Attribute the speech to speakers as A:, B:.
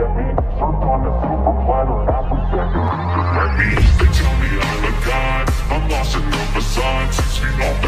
A: get me. Served on a silver platter, apple second. Let me, they tell me I'm a god, I'm lost in the facade. 6 feet off